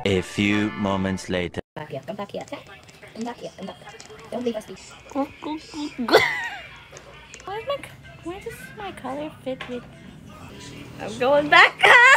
A few moments later. Come back here, okay? Come back here, come back. Don't leave us be. Why does my color fit with... I'm going back.